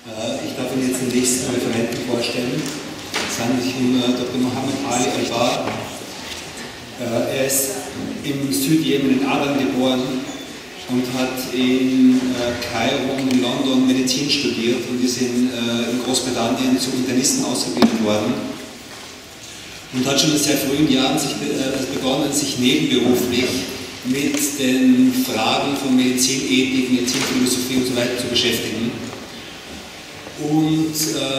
Ich darf Ihnen jetzt den nächsten Referenten vorstellen. Es handelt sich um Dr. Mohammed Ali Al-Bar. Er ist im Südjemen in Aden geboren und hat in Kairo und in London Medizin studiert und ist in Großbritannien zum Internisten ausgebildet worden und hat schon in sehr frühen Jahren begonnen, sich nebenberuflich mit den Fragen von Medizinethik, Medizinphilosophie und so weiter zu beschäftigen. Und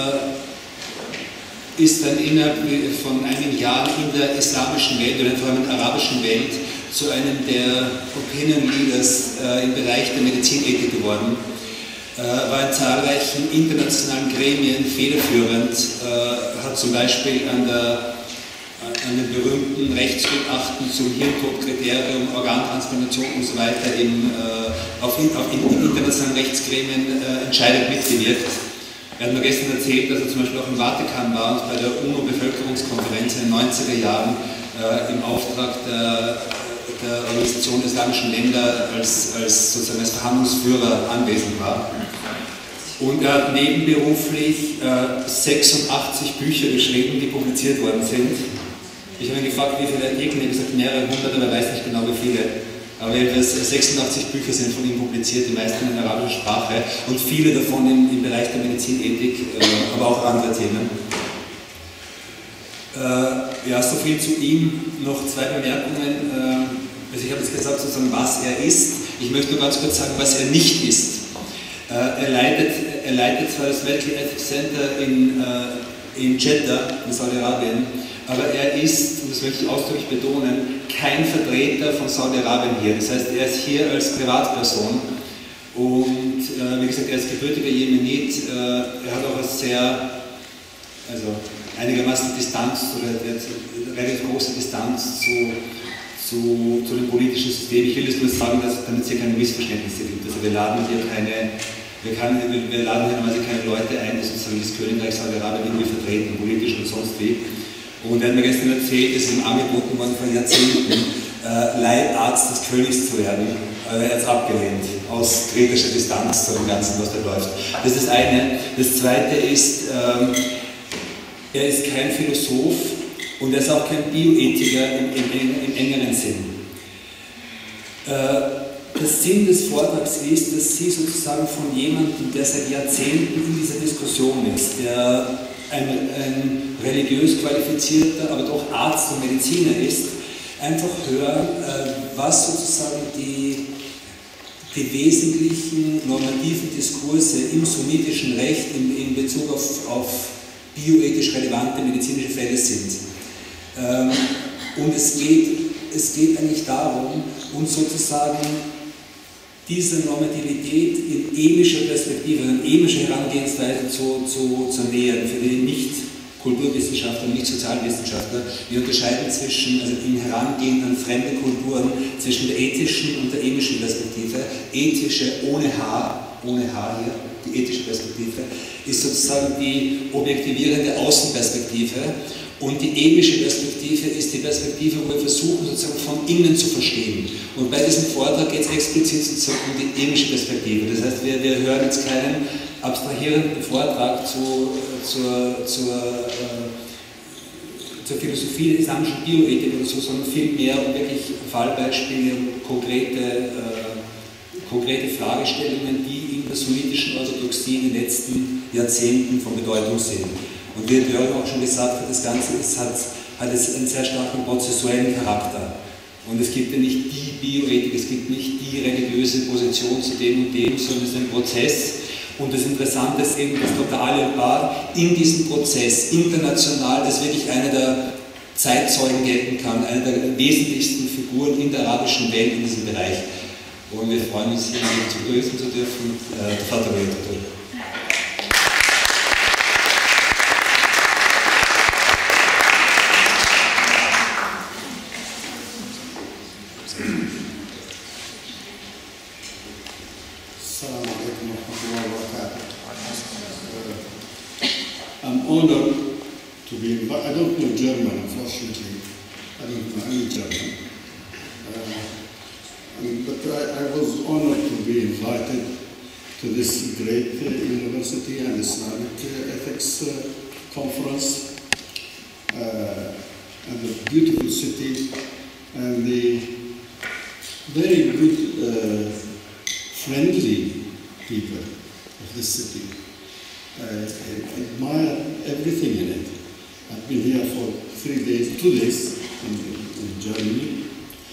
ist dann innerhalb von einigen Jahren in der islamischen Welt oder vor allem in der arabischen Welt zu einem der Opinion Leaders im Bereich der Medizinethik geworden, war in zahlreichen internationalen Gremien federführend, hat zum Beispiel an den berühmten Rechtsgutachten zum Hirntodkriterium, Organtransplantation und so weiter in internationalen Rechtsgremien entscheidend mitgewirkt. Er hat mir gestern erzählt, dass er zum Beispiel auch im Vatikan war und bei der UNO-Bevölkerungskonferenz in den 90er Jahren im Auftrag der Organisation der islamischen Länder sozusagen als Verhandlungsführer anwesend war. Und er hat nebenberuflich 86 Bücher geschrieben, die publiziert worden sind. Ich habe ihn gefragt, wie viele Artikel, er hat gesagt mehrere hundert, aber er weiß nicht genau wie viele. Aber 86 Bücher sind von ihm publiziert, die meisten in arabischer Sprache und viele davon im Bereich der Medizinethik, aber auch andere Themen. Ja, so viel zu ihm. Noch zwei Bemerkungen. Also ich habe jetzt gesagt, sozusagen, was er ist. Ich möchte nur ganz kurz sagen, was er nicht ist. Er leitet zwar das Medical Ethics Center in Jeddah, in Saudi-Arabien, aber er ist, und das möchte ich ausdrücklich betonen, kein Vertreter von Saudi-Arabien hier. Das heißt, er ist hier als Privatperson und wie gesagt, er ist gebürtiger Jemenit. Er hat auch eine einigermaßen Distanz oder eine relativ große Distanz zu dem politischen System. Ich will das nur sagen, damit es hier keine Missverständnisse gibt. Also wir laden hier normalerweise keine Leute ein, die sozusagen das Königreich Saudi-Arabien irgendwie vertreten, politisch und sonst wie. Und er hat mir gestern erzählt, es ist ihm angeboten worden vor Jahrzehnten, Leibarzt des Königs zu werden. Aber er hat es abgelehnt, aus kritischer Distanz zu dem Ganzen, was da läuft. Das ist das eine. Das zweite ist, er ist kein Philosoph und er ist auch kein Bioethiker im engeren Sinn. Das Sinn des Vortrags ist, dass Sie sozusagen von jemandem, der seit Jahrzehnten in dieser Diskussion ist, der ein religiös qualifizierter, aber doch Arzt und Mediziner ist, einfach hören, was sozusagen die wesentlichen normativen Diskurse im sunnitischen Recht in Bezug auf bioethisch relevante medizinische Fälle sind. Und es geht eigentlich darum, uns sozusagen diese Normativität in emischer Perspektive, in emischer Herangehensweise zu nähern, für die Nicht-Kulturwissenschaftler und Nicht-Sozialwissenschaftler. Wir unterscheiden im Herangehen an fremde Kulturen zwischen der ethischen und der emischen Perspektive. Ethische ohne H hier, die ethische Perspektive, ist sozusagen die objektivierende Außenperspektive. Und die emische Perspektive ist die Perspektive, wo wir versuchen, sozusagen von innen zu verstehen. Und bei diesem Vortrag geht es explizit sozusagen um die emische Perspektive. Das heißt, wir hören jetzt keinen abstrahierenden Vortrag zur Philosophie der islamischen Bioethik oder so, sondern vielmehr um wirklich Fallbeispiele, konkrete Fragestellungen, die in der sunnitischen Orthodoxie in den letzten Jahrzehnten von Bedeutung sind. Und wie Jörg auch schon gesagt hat, das Ganze hat einen sehr starken prozessuellen Charakter. Und es gibt ja nicht die Bioethik, es gibt nicht die religiöse Position zu dem und dem, sondern es ist ein Prozess. Und das Interessante ist eben, dass Dr. Ali Al-Bar in diesem Prozess international als wirklich einer der Zeitzeugen gelten kann, einer der wesentlichsten Figuren in der arabischen Welt in diesem Bereich. Und wir freuen uns, hier zu begrüßen zu dürfen, der Vater Röder. I'm honored to be invited. I don't know German, unfortunately. I don't know any German. But I was honored to be invited to this great university. University and Islamic Ethics Conference, and a beautiful city, and the very good, friendly people of this city. I admire everything in it. I've been here for 2 days in Germany.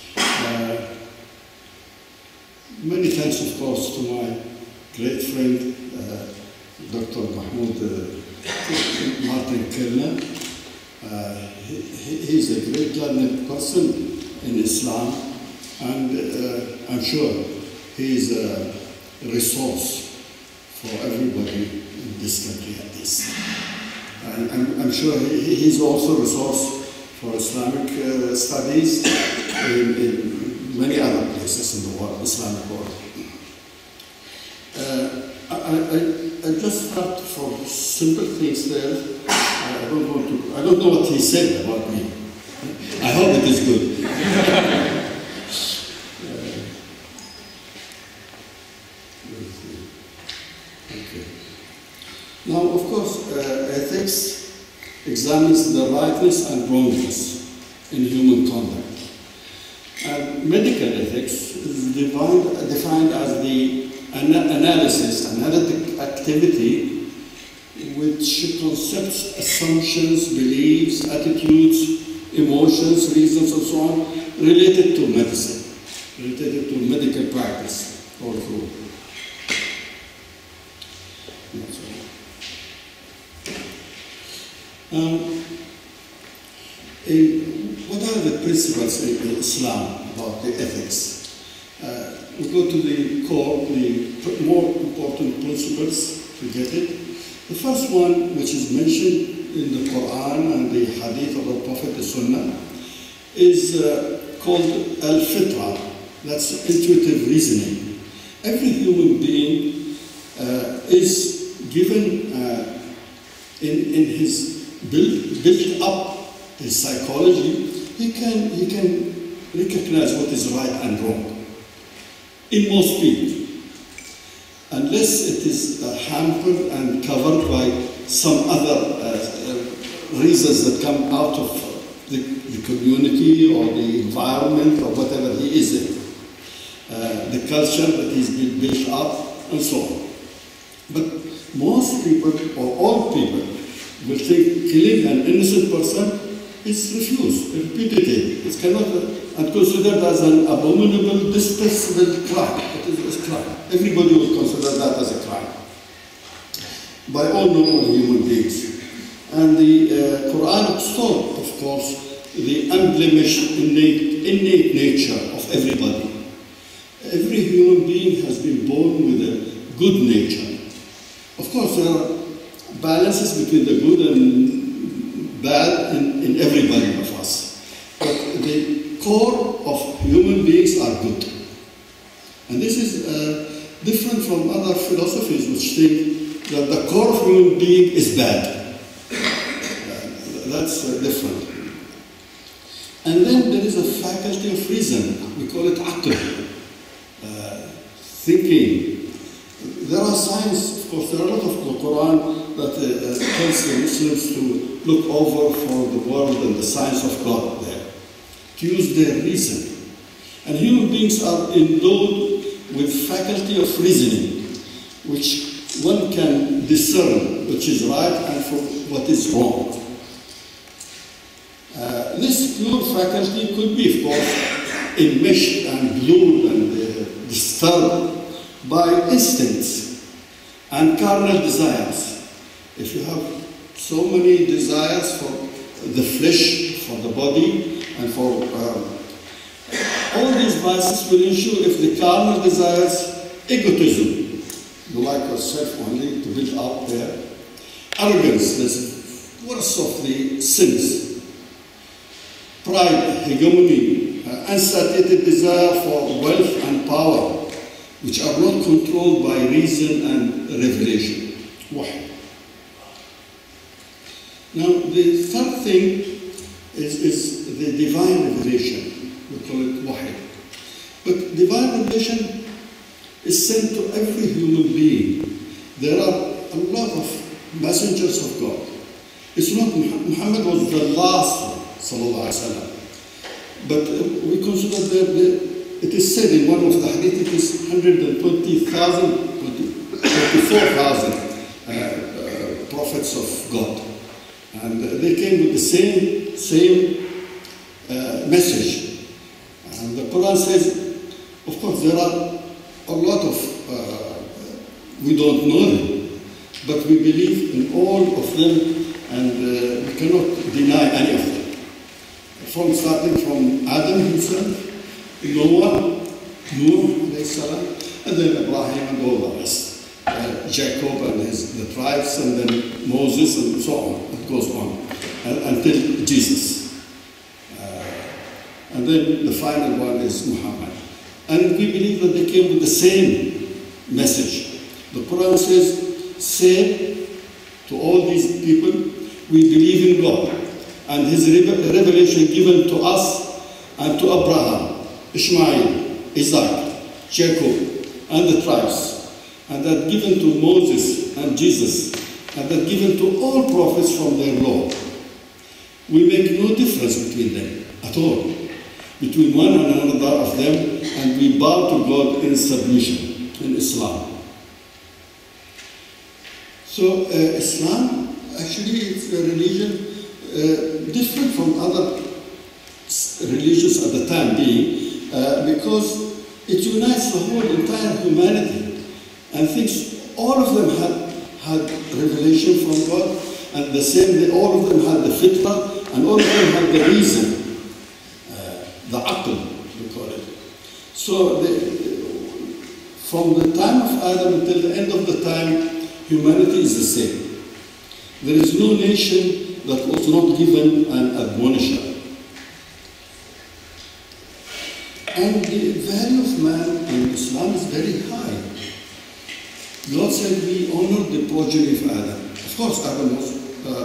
Many thanks, of course, to my great friend, Dr. Mahmoud Martin Kellner. He's a great learned person in Islam, and I'm sure he's a resource for everybody in this country at least. And I'm sure he's also a resource for Islamic studies in many other places in the world, Islamic world. I just start for simple things there. I don't know what he said about me. I hope it is good. Okay. Now, of course, ethics examines the rightness and wrongness in human conduct. And medical ethics is defined as the analysis, analytic activity which concepts, assumptions, beliefs, attitudes, emotions, reasons, and so on, related to medicine, related to medical practice all through. What are the principles in Islam about the ethics? We go to the core, the more important principles to get it. The first one, which is mentioned in the Quran and the Hadith of the Prophet, the Sunnah, is called al-fitra. That's intuitive reasoning. Every human being is given in his built up his psychology. He can recognize what is right and wrong in most people, unless it is hampered and covered by some other reasons that come out of the community or the environment or whatever he is in, the culture that he's been built up and so on. But most people, or all people, will think killing an innocent person is refused, repudiated. It cannot, and considered as an abominable, detestable crime. It is a crime. Everybody will consider that as a crime by all normal human beings. And the Quran extols, of course, the unblemished innate nature of everybody. Every human being has been born with a good nature. Of course, there are balances between the good and bad in everybody of us. But the core of human beings are good. And this is different from other philosophies which think that the core of human being is bad. That's different. And then there is a faculty of reason. We call it aql, thinking. There are signs, of course, there are a lot of the Quran that tells the Muslims to look over for the world and the signs of God there, to use their reason. And human beings are endowed with faculty of reasoning, which one can discern which is right and from what is wrong. This pure faculty could be, of course, enmeshed and blurred and disturbed by instincts and carnal desires. If you have so many desires for the flesh, for the body, and for all these vices will ensure, if the carnal desires, egotism, you like yourself only to build up there, arrogance, that's worst of the sins, pride, hegemony, unsatiated desire for wealth and power, which are not controlled by reason and revelation. Wahy? Now, the third thing is the divine revelation. We call it wahy. But divine revelation is sent to every human being. There are a lot of messengers of God. It's not Muhammad was the last one, sallallahu alaihi wasallam. But we consider that it is said in one of the hadith, it is 120,000, 24,000 prophets of God. And they came with the same message. And the Quran says, of course, there are a lot of, we don't know them, but we believe in all of them, and we cannot deny any of them. Starting from Adam himself, Noah, Nuh, salam, and then Abraham and all the rest. Jacob and the tribes, and then Moses, and so on. It goes on until Jesus. And then the final one is Muhammad. And we believe that they came with the same message. The Quran says, say to all these people, we believe in God and His revelation given to us and to Abraham, Ishmael, Isaac, Jacob, and the tribes, and that given to Moses and Jesus, and that given to all prophets from their Lord. We make no difference between them at all, between one and another of them, and we bow to God in submission, in Islam. So Islam, actually, it's a religion different from other religions at the time being, because it unites the whole entire humanity, and thinks all of them had revelation from God, and the same, all of them had the fitrah, and all of them had the reason, the aql, we call it. So from the time of Adam until the end of the time, humanity is the same. There is no nation that was not given an admonition. And the value of man in Islam is very high. God said we honor the progeny of Adam. Of course, Adam was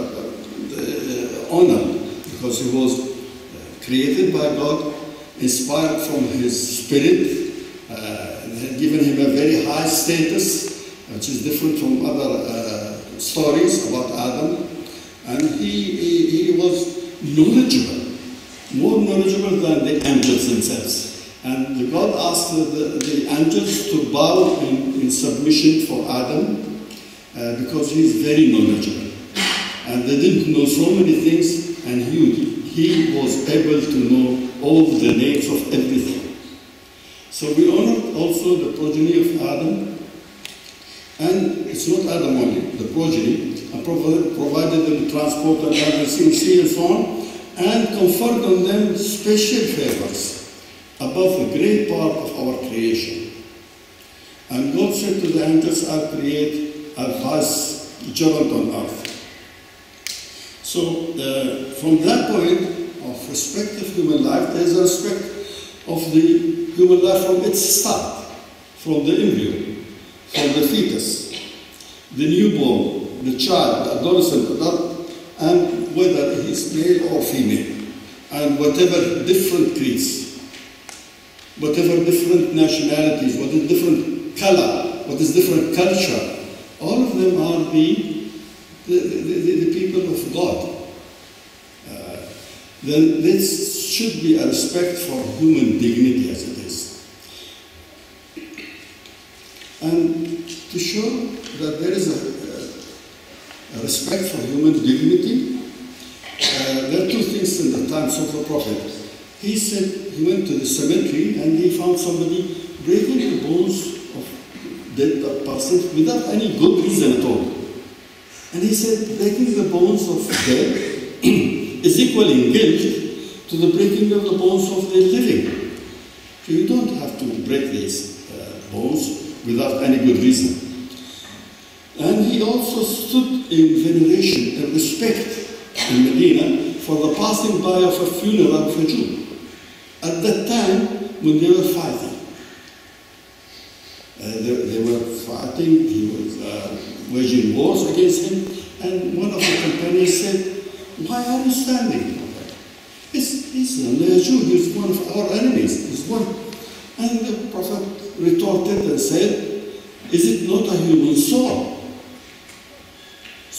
honored because he was created by God, inspired from his spirit, given him a very high status, which is different from other stories about Adam. And he was knowledgeable, more knowledgeable than the angels themselves. And God asked the angels to bow in submission for Adam because he is very knowledgeable. And they didn't know so many things, and he was able to know all the names of everything. So we honor also the progeny of Adam, and it's not Adam only, the progeny, and provided them transport and sea and so on, and conferred on them special favors above a great part of our creation. And God said to the angels, I'll create a vicegerent on earth. So from that point of respect of human life, there's a respect of the human life from its start, from the embryo, from the fetus, the newborn, the child, the adolescent, adult, and whether he's male or female, and whatever different creeds, whatever different nationalities, what is different color, what is different culture, all of them are the people of God. Then this should be a respect for human dignity as it is. And to show that there is a respect for human dignity, there are two things in the times of the Prophet. He said he went to the cemetery and he found somebody breaking the bones of dead person without any good reason at all. And he said breaking the bones of dead is equal in guilt to the breaking of the bones of the living. So you don't have to break these bones without any good reason. And he also stood in veneration and respect in Medina for the passing by of a funeral of a Jew. At that time, when they were fighting, he was waging wars against him, and one of the companions said, why are you standing? He's only a Jew, he's one of our enemies. He's one. And the Prophet retorted and said, is it not a human soul?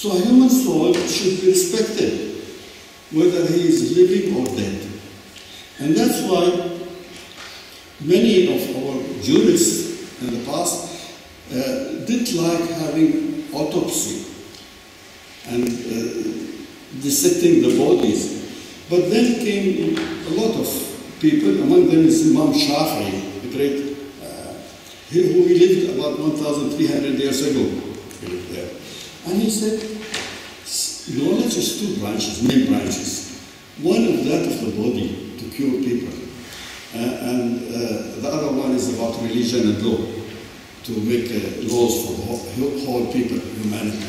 So a human soul should be respected, whether he is living or dead. And that's why many of our jurists in the past didn't like having autopsy and dissecting the bodies. But then came a lot of people, among them is Imam Shafi'i, the great, who lived about 1,300 years ago. He lived there. And he said, knowledge is two branches, main branches. One is that of the body, to cure people. And the other one is about religion and law, to make laws for whole people, humanity.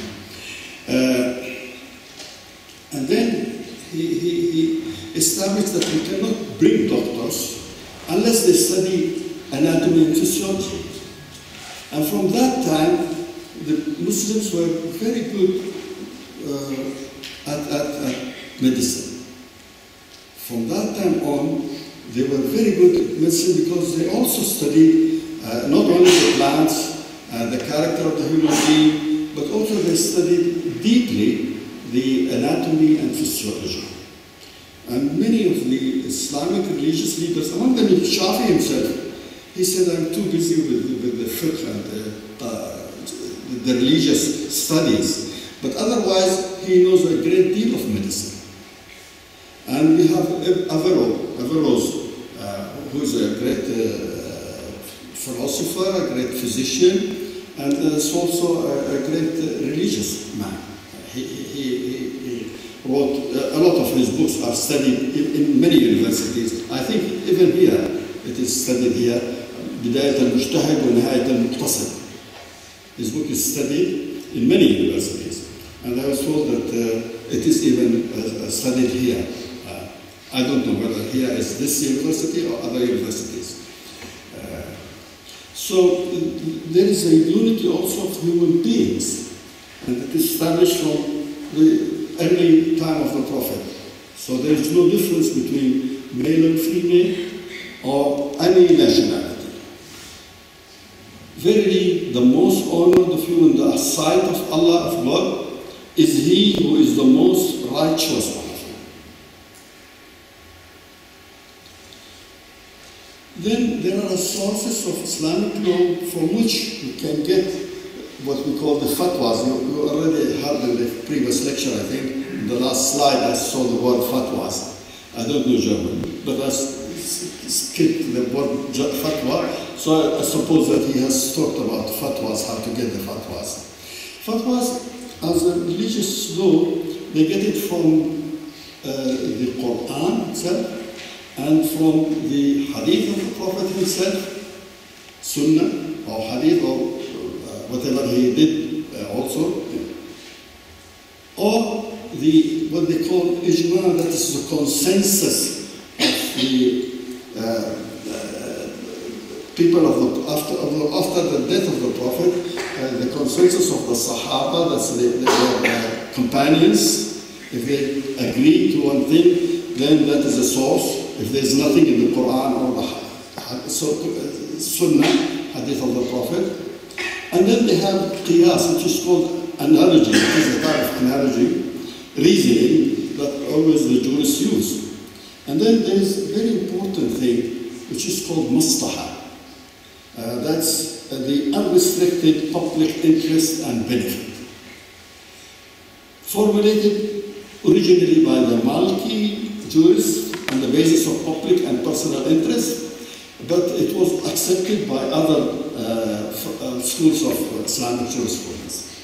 And then he established that we cannot bring doctors unless they study anatomy and physiology. And from that time, the Muslims were very good at medicine. From that time on, they were very good at medicine because they also studied not only the plants, the character of the human being, but also they studied deeply the anatomy and physiology. And many of the Islamic religious leaders, among them Shafi himself, he said, I'm too busy with the fiqh and the religious studies. But otherwise, he knows a great deal of medicine. And we have Averroes, who is a great philosopher, a great physician, and is also a great religious man. He wrote, a lot of his books are studied in many universities. I think even here, it is studied here, بداية المجتهد ونهاية المقتصد. His book is studied in many universities. And I was told that it is even studied here. I don't know whether here is this university or other universities. So there is a unity also of human beings, and it is established from the early time of the Prophet. So there is no difference between male and female or any nationality. Verily, the most honored of you in the sight of Allah, of God, is He who is the most righteous one of you. Then there are sources of Islamic law from which we can get what we call the fatwas. You already heard in the previous lecture, I think, in the last slide I saw the word fatwas. I don't know German, but I skipped the word fatwa, so I suppose that he has talked about fatwas, how to get the fatwas. Fatwas, as a religious law, they get it from the Quran itself, and from the hadith of the Prophet himself, Sunnah or hadith or whatever he did also, or what they call ijma, that is the consensus of the people of after the death of the Prophet, the consensus of the Sahaba, that's the companions. If they agree to one thing, then that is a source. If there is nothing in the Quran or the Sunnah, hadith of the Prophet. And then they have qiyas, which is called analogy, which is a type of analogy, reasoning that always the jurists use. And then there is a very important thing, which is called mustaha. That's the unrestricted public interest and benefit. Formulated originally by the Maliki jurists on the basis of public and personal interest, but it was accepted by other schools of Islamic jurisprudence.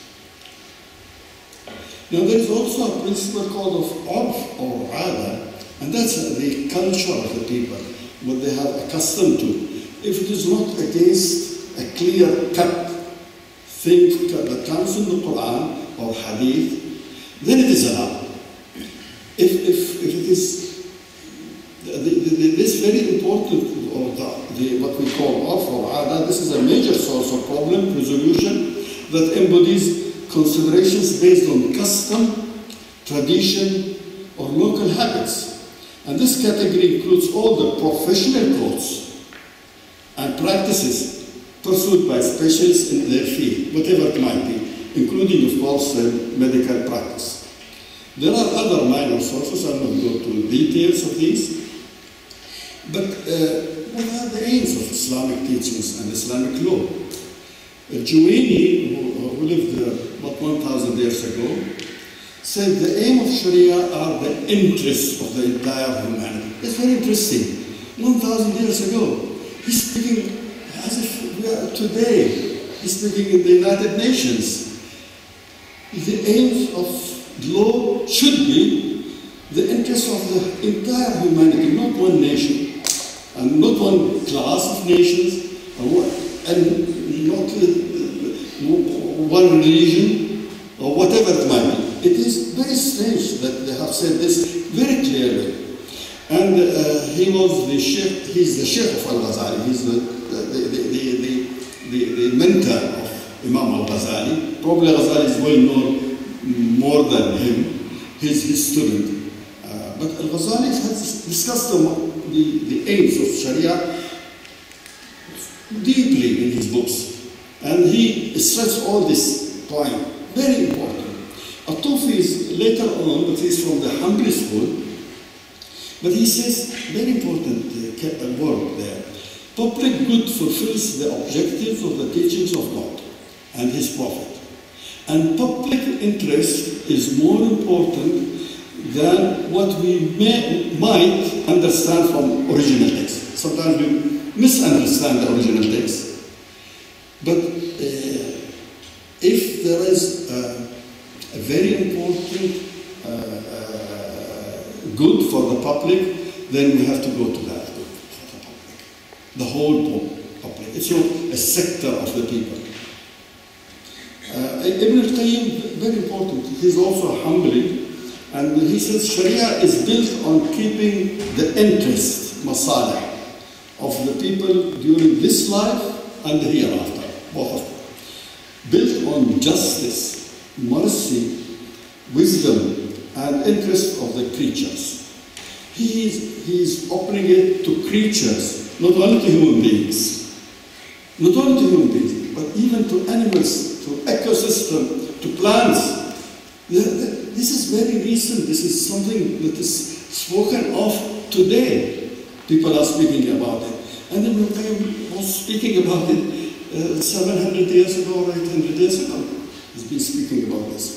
Now there is also a principle called of urf or ada, and that's the culture of the people, what they have accustomed to. If it is not against a clear-cut thing that comes in the Quran or Hadith, then it is allowed. If it is this very important, or what we call urf or ada, this is a major source of problem resolution that embodies considerations based on custom, tradition, or local habits. And this category includes all the professional codes and practices pursued by specialists in their field, whatever it might be. including, of course, medical practice. There are other minor sources, I will not go to details of these, but what are the aims of Islamic teachings and Islamic law? Juwaini, who lived about 1,000 years ago, said the aim of Sharia are the interests of the entire humanity. It's very interesting. 1,000 years ago, he's speaking as if we are today. He's speaking in the United Nations. The aims of law should be the interests of the entire humanity, not one nation, and not one class of nations, and not one religion, or whatever it might be. It is very strange that they have said this very clearly. And he's the Sheikh of Al-Ghazali. He's the mentor of Imam Al-Ghazali. Probably Al-Ghazali is well known more than him. He's his student. But Al-Ghazali has discussed the aims of Sharia deeply in his books. And he stressed all this point. Very important. At-Tufi is later on, but he's from the Hanbali school. But he says, very important word there, public good fulfills the objectives of the teachings of God and His Prophet. And public interest is more important than what we might understand from original text. Sometimes we misunderstand the original text. But if there is a very important good for the public, then we have to go to that good for the public. The whole public. It's not a sector of the people. Ibn al-Qayyim, very important, he's also humbly, and he says Sharia is built on keeping the interest, masalih, of the people during this life and the hereafter, both of them. Built on justice, mercy, wisdom, and interest of the creatures. He is opening it to creatures, not only to human beings. Not only to human beings, but even to animals, to ecosystem, to plants. This is very recent. This is something that is spoken of today. People are speaking about it. And Ibn al-Qayyim was speaking about it 700 years ago or 800 years ago. He's been speaking about this.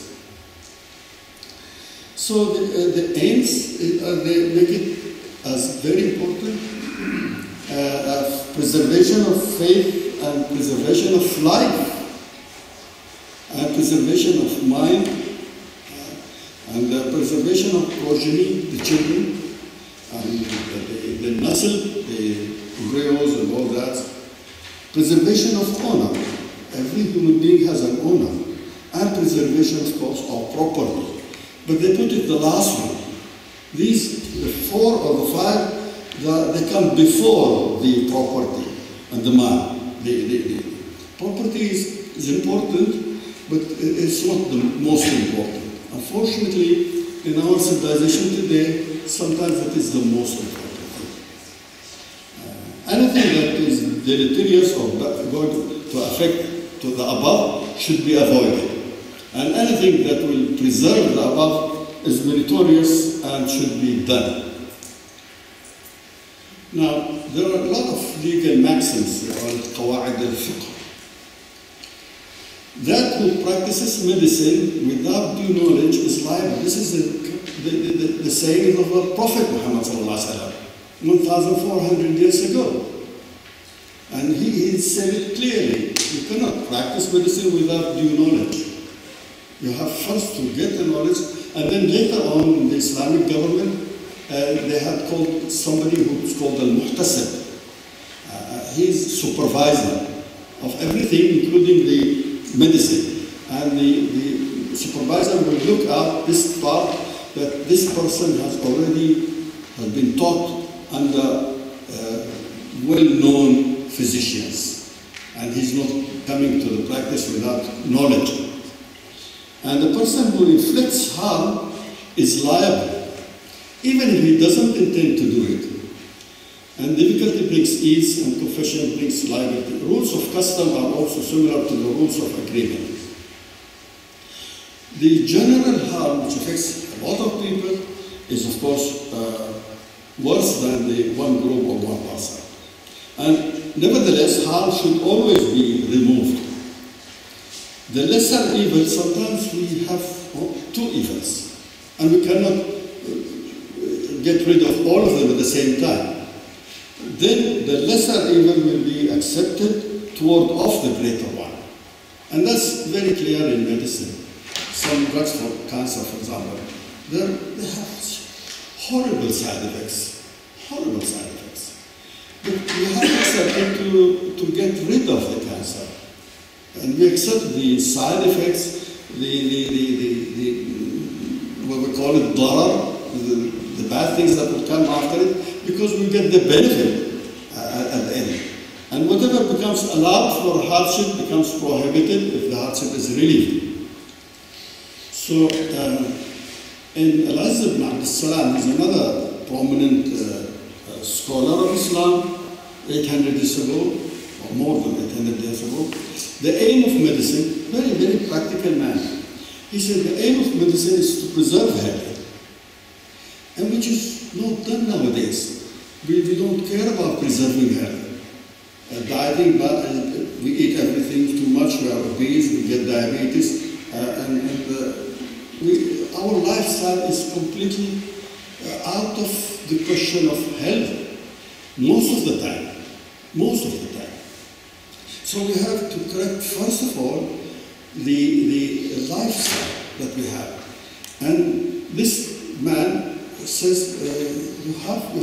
So the aims, they make it as very important. Preservation of faith and preservation of life and preservation of mind and preservation of progeny, the children, and the nasl, the embryos and all that. Preservation of honor. Every human being has an honor. And preservation, of course, of property. But they put it the last one. These, the 4 or the 5, they come before the property and the man. The property is important, but it's not the most important. Unfortunately, in our civilization today, sometimes it is the most important thing. Anything that is deleterious or going to affect to the above should be avoided. And anything that will preserve the above is meritorious and should be done. Now, there are a lot of legal maxims called Qawa'id al-Fiqh. That who practices medicine without due knowledge is liable. This is the saying of our Prophet Muhammad 1,400 years ago. And he said it clearly. You cannot practice medicine without due knowledge. You have first to get the knowledge, and then later on in the Islamic government, they had called somebody who was called al-Muhtasib. He's supervisor of everything, including the medicine. And the supervisor will look at this part that this person has already been taught under well-known physicians. And he's not coming to the practice without knowledge. And the person who inflicts harm is liable, even if he doesn't intend to do it. And difficulty brings ease, and confession brings liability. Rules of custom are also similar to the rules of agreement. The general harm which affects a lot of people is of course worse than the one group or one person. And nevertheless, harm should always be removed. The lesser evil, sometimes we have two evils, and we cannot get rid of all of them at the same time. Then the lesser evil will be accepted to ward off the greater one. And that's very clear in medicine. Some drugs for cancer, for example, they have horrible side effects. Horrible side effects. But we have accepted to get rid of the cancer. And we accept the side effects, what we call it darar, the bad things that will come after it, because we get the benefit at the end. And whatever becomes allowed for hardship becomes prohibited if the hardship is relieved. So, in Al-Izz ibn Abd al-Salam is another prominent scholar of Islam, 800 years ago, or more than 800 years ago. The aim of medicine, very, very practical man. He said the aim of medicine is to preserve health, and which is not done nowadays. We don't care about preserving health. Dieting, but we eat everything too much, we are obese, we get diabetes, our lifestyle is completely out of the question of health, most of the time. So we have to correct, first of all, the lifestyle that we have. And this man says you have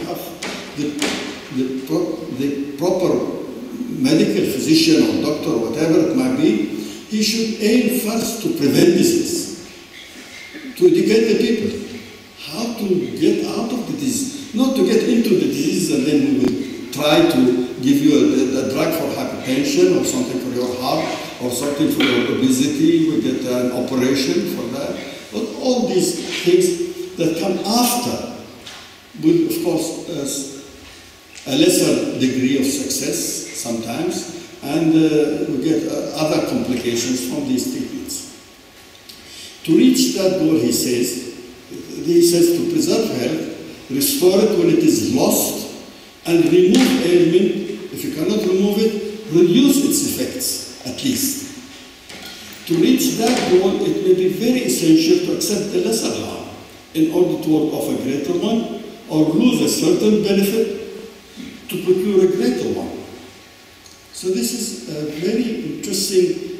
the proper medical physician or doctor or whatever it might be, he should aim first to prevent disease, to educate the people how to get out of the disease, not to get into the disease and then we will try to give you a drug for hypertension or something for your heart or something for your obesity, we get an operation for that. But all these things that come after will, of course, a lesser degree of success sometimes, and we get other complications from these treatments. To reach that goal, he says to preserve health, restore it when it is lost, and remove ailment. If you cannot remove it, reduce its effects, at least. To reach that goal, it may be very essential to accept the lesser harm in order to ward off a greater one, or lose a certain benefit to procure a greater one. So this is a very interesting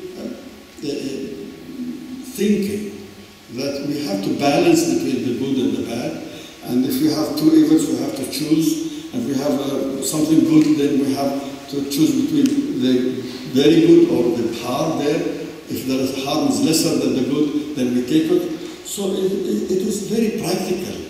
thinking, that we have to balance between the good and the bad, and if we have two evils, we have to choose. If we have something good, then we have to choose between the very good or the harm there. If the harm is lesser than the good, then we take it. So it is very practical.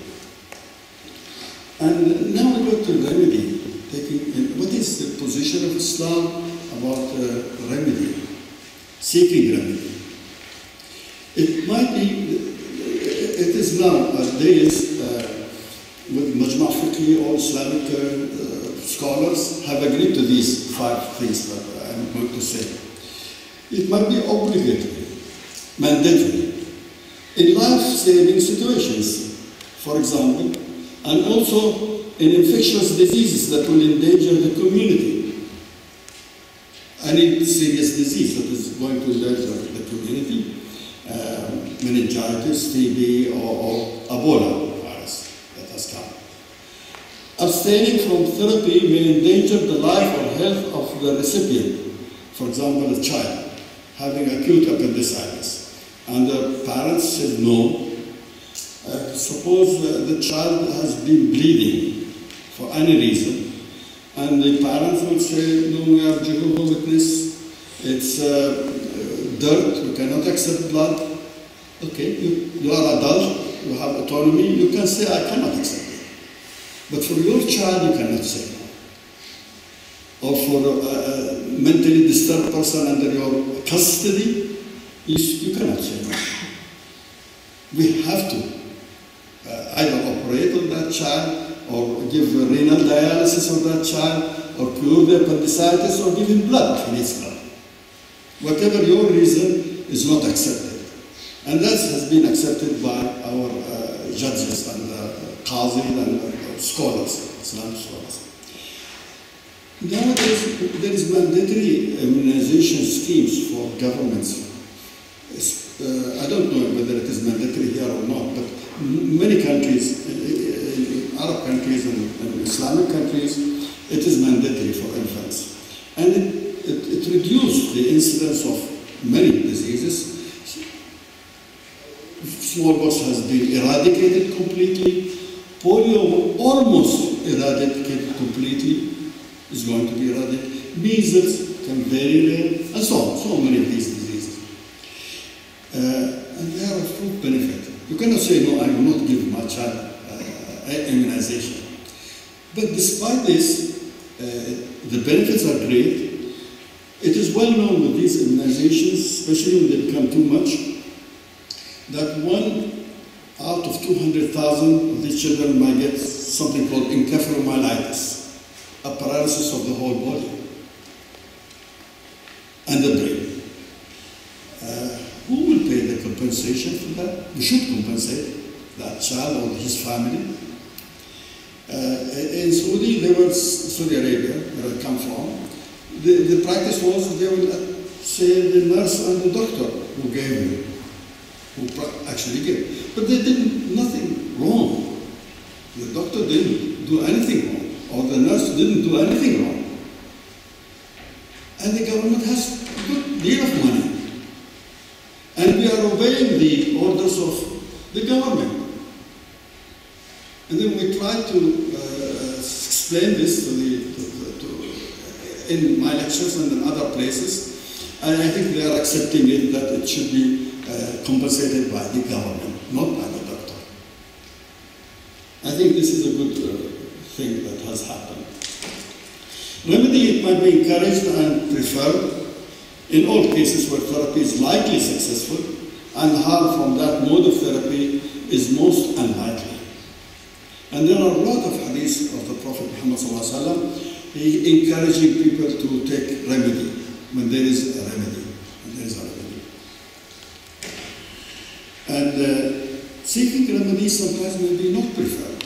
And now we go to remedy. What is the position of Islam about remedy, seeking remedy? It might be, it is nowadays, with Majma' Fiqhi, all Islamic scholars have agreed to these 5 things that I am going to say. It might be obligatory, mandatory, in life-saving situations, for example, and also in infectious diseases that will endanger the community. Any serious disease that is going to endanger the community, meningitis, TB, or Ebola virus that has come. Abstaining from therapy may endanger the life or health of the recipient. For example, a child having acute appendicitis, and the parents said no. Suppose the child has been bleeding for any reason, and the parents will say, no, we are Jehovah's Witness, it's dirt, we cannot accept blood. Okay, you are adult, you have autonomy, you can say, I cannot accept it. But for your child, you cannot say no. Or for a mentally disturbed person under your custody, you cannot say no. We have to either operate on that child, or give renal dialysis on that child, or cure the appendicitis, or give him blood if he needs blood. Whatever your reason is not accepted. And that has been accepted by our judges and qazis and scholars, Islamic scholars. Nowadays, there is mandatory immunization schemes for governments. I don't know whether it is mandatory here or not, but many countries, in Arab countries and Islamic countries, it is mandatory for infants. And it reduced the incidence of many diseases. Smallpox has been eradicated completely. Polio almost eradicated completely, is going to be eradicated. Measles can very rare, and so on. So many of these diseases. And they are of full benefit. You cannot say, no, I will not give my child immunization. But despite this, the benefits are great. It is well known with these immunizations, especially when they become too much, that 1 out of 200,000 of these children might get something called encephalomyelitis, a paralysis of the whole body and the brain. Who will pay the compensation for that? We should compensate that child or his family. In Saudi Arabia, where I come from, the practice was they would say the nurse and the doctor who gave me, who actually gave. But they did nothing wrong. The doctor didn't do anything wrong, or the nurse didn't do anything wrong. And the government has a good deal of money. And we are obeying the orders of the government. And then we try to explain this in my lectures and in other places. And I think they are accepting it, that it should be compensated by the government, not by the doctor. I think this is a good thing that has happened. Remedy, it might be encouraged and preferred in all cases where therapy is likely successful and harm from that mode of therapy is most unlikely. And there are a lot of hadiths of the Prophet Muhammad ﷺ encouraging people to take remedy when there is a remedy. And seeking remedies sometimes may be not preferred,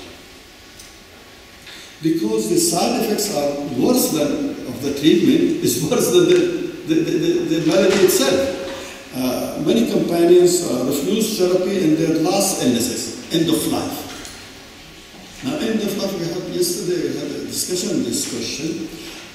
because the side effects are worse than of the treatment, is worse than the malady itself. Many companions refuse therapy in their last illnesses, end of life. Now, end of life, yesterday we had a discussion on this question,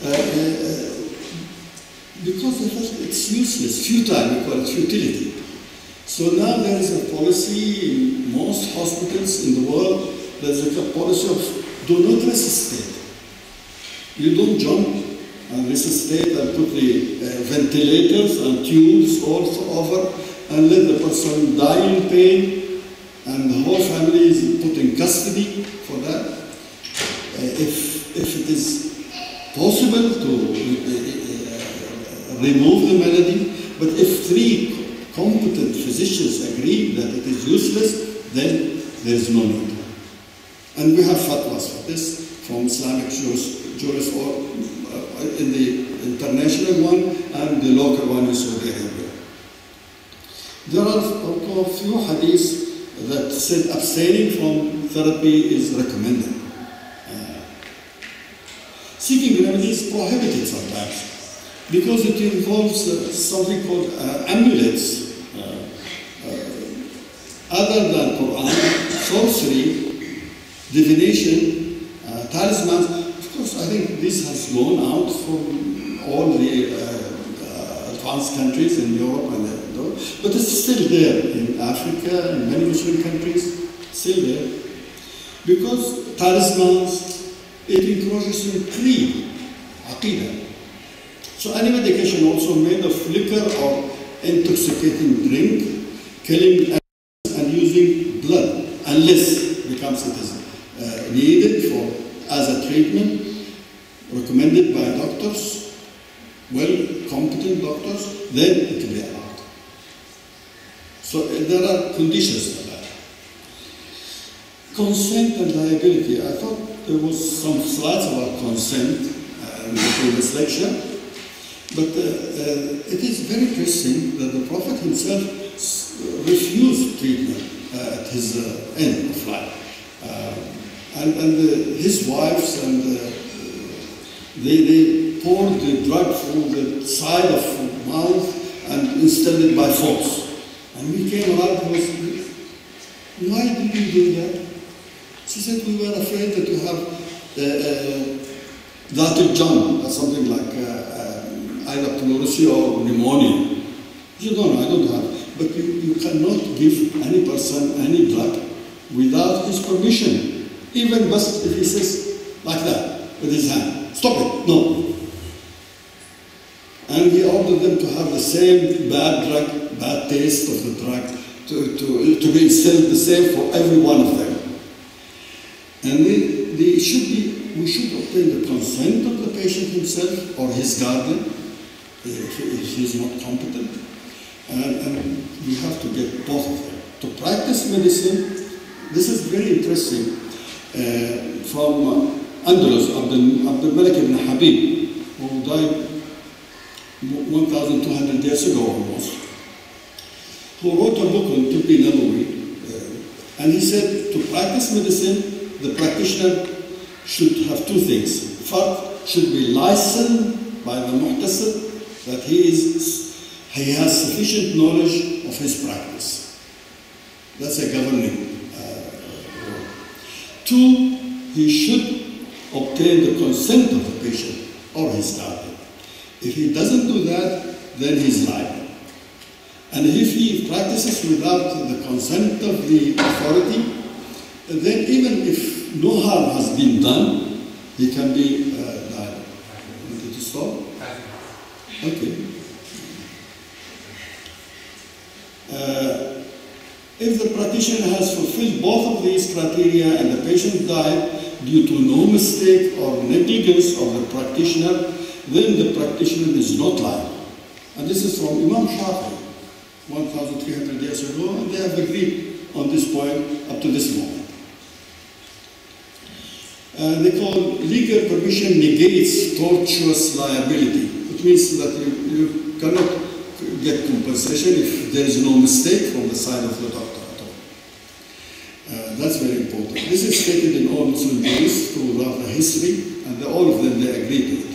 because it's useless, futile, we call it futility. So now there is a policy in most hospitals in the world, there is a policy of do not resuscitate. You don't jump and resuscitate and put the ventilators and tubes also over and let the person die in pain, and the whole family is put in custody for that. If it is possible to remove the malady, but if 3 competent physicians agree that it is useless, then there is no need. And we have fatwas for this from Islamic jurists or in the international one and the local one in Saudi Arabia. There are a few hadiths that said abstaining from therapy is recommended. Seeking remedy is prohibited sometimes, because it involves something called amulets, other than Quran, sorcery, divination, talismans. Of course, I think this has gone out from all the advanced countries in Europe, but it's still there in Africa, in many Muslim countries, still there. Because talismans, it encourages in creed, aqidah. So any medication also made of liquor or intoxicating drink, killing and using blood, unless it becomes needed as a treatment, recommended by doctors, competent doctors, then it will be allowed. So there are conditions for that. Consent and liability. I thought there was some slides about consent in the previous lecture. But it is very interesting that the Prophet himself refused treatment at his end of life. His wives and they poured the drug through the side of the mouth and instilled it by force. And we came around and was, why did you do that? She said, we were afraid that you have Dr. John, or something like either pleurisy or pneumonia. She said, no, I don't have. But you cannot give any person any drug without his permission. Even just if he says like that with his hand, stop it, no. And he ordered them to have the same bad drug, bad taste of the drug, to be instilled the same for every one of them. And we should obtain the consent of the patient himself or his guardian if he is not competent. And we have to get both of them. To practice medicine, this is very interesting. From Andalus, Abdul Malik ibn Habib, who died 1,200 years ago almost, who wrote a book on Tibbi Nabawi, and he said to practice medicine, the practitioner should have two things. First, should be licensed by the muhtasib, that he has sufficient knowledge of his practice. That's a governing rule. Two, he should obtain the consent of the patient or his guardian. If he doesn't do that, then he's liable. And if he practices without the consent of the authority, then even if no harm has been done, he can be liable. Did you stop? Okay. If the practitioner has fulfilled both of these criteria and the patient died due to no mistake or negligence of the practitioner, then the practitioner is not liable. And this is from Imam Shafi'i, 1,300 years ago, and they have agreed on this point up to this moment. They call legal permission negates tortious liability. It means that you cannot get compensation if there is no mistake from the side of the doctor at all. That's very important. This is stated in all Muslim books throughout the history, and all of them, they agree to it.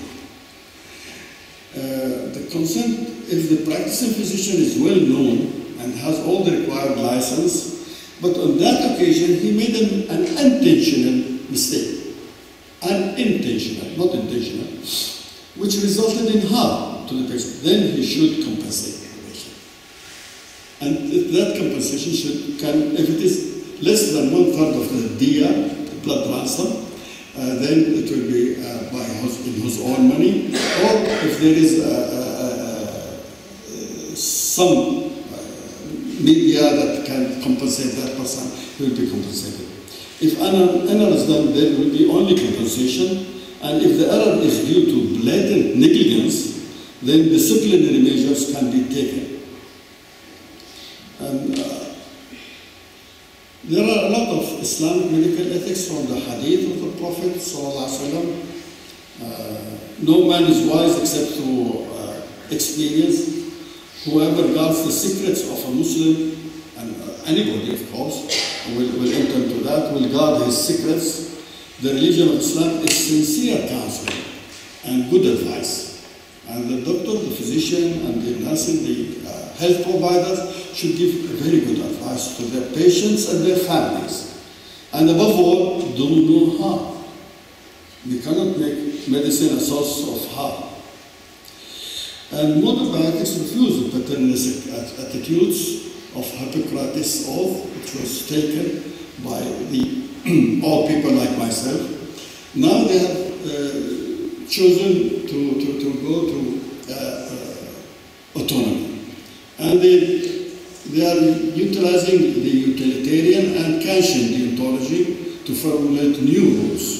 The consent, if the practicing physician is well known and has all the required license, but on that occasion he made an unintentional mistake. Unintentional, not intentional, which resulted in harm to the patient, then he should compensate the patient. And if that compensation if it is less than 1/3 of the diya, blood ransom, then it will be in his own money, or if there is some media that can compensate that person, he will be compensated. If an error is done, there will be only compensation, and if the error is due to blatant negligence, then disciplinary measures can be taken. And there are a lot of Islamic medical ethics from the hadith of the Prophet ﷺ. No man is wise except through experience. Whoever guards the secrets of a Muslim, and anybody of course, will enter into that, will guard his secrets. The religion of Islam is sincere counseling and good advice. And the doctor, the physician, and the nurse, the health providers should give very good advice to their patients and their families. And above all, do no harm. We cannot make medicine a source of harm. And modern bioethics refuse the paternalistic attitudes of Hippocrates' oath, which was taken by all people like myself. Now they have chosen to go to autonomy. And they are utilizing the utilitarian and Kantian deontology to formulate new rules.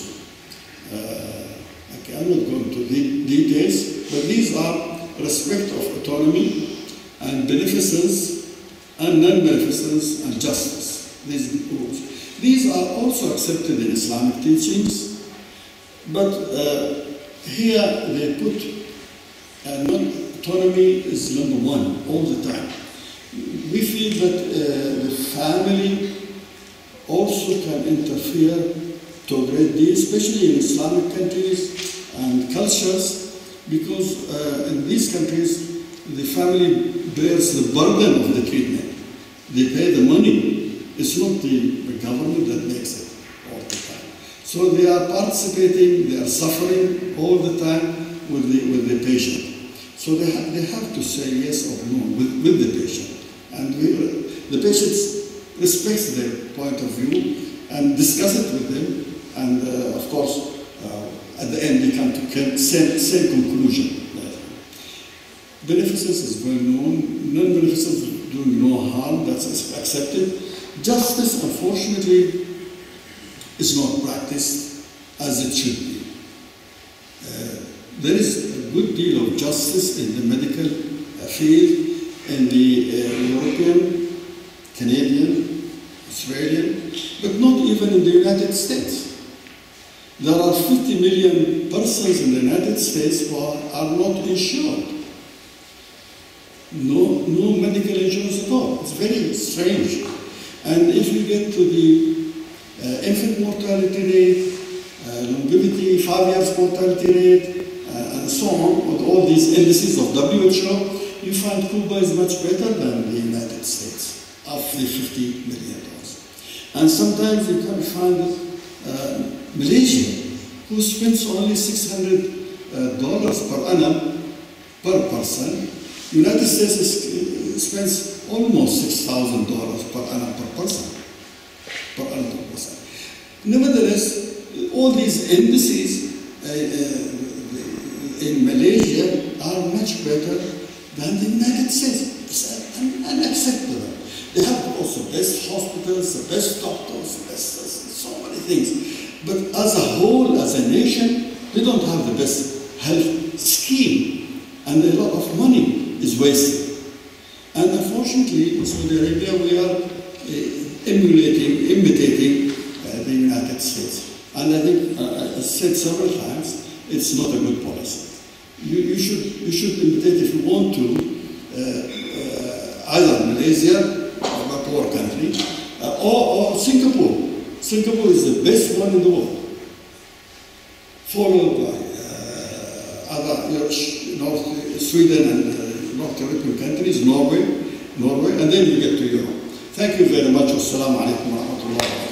I'm not going to the details, but these are respect of autonomy and beneficence and non-beneficence and justice. These rules. These are also accepted in Islamic teachings, but here they put autonomy is number one all the time. we feel that the family also can interfere to a great deal, especially in Islamic countries and cultures, because in these countries, the family bears the burden of the treatment. They pay the money. It's not the government that makes it all the time. So they are participating, they are suffering all the time with the patient. So they have to say yes or no with the patient. And the patients respect their point of view and discuss it with them. And of course, at the end they come to same conclusion. Beneficence is well known, non-beneficence is doing no harm, that's accepted. Justice, unfortunately, is not practiced as it should be. There is a good deal of justice in the medical field, in the European, Canadian, Australian, but not even in the United States. There are 50 million persons in the United States who are not insured. No medical insurance at all. It's very strange. And if you get to the infant mortality rate, longevity, 5 years mortality rate, and so on, with all these indices of WHO, you find Cuba is much better than the United States, of the 50 million. And sometimes you can find Malaysia, who spends only $600 per annum per person. United States spends almost $6,000 per annum per person. Nevertheless, all these indices in Malaysia are much better than the United States. It's unacceptable. They have also the best hospitals, the best doctors, the best, so many things. But as a whole, as a nation, they don't have the best health scheme, and a lot of money is wasted. And unfortunately, in Saudi Arabia, we are imitating the United States. And I think, I said several times, it's not a good policy. You should imitate, if you want to, either Malaysia, a poor country, or Singapore. Singapore is the best one in the world, followed by other Sweden and North European countries, Norway, and then you get to Europe. Thank you very much. Wassalamu alaikum wa rahmatullahi wa barakatuh.